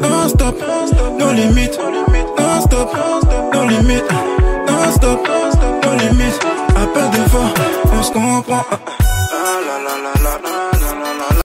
non stop, nos limites, non stop, nos limites, non stop, nos limites. À peu de fois, on se comprend.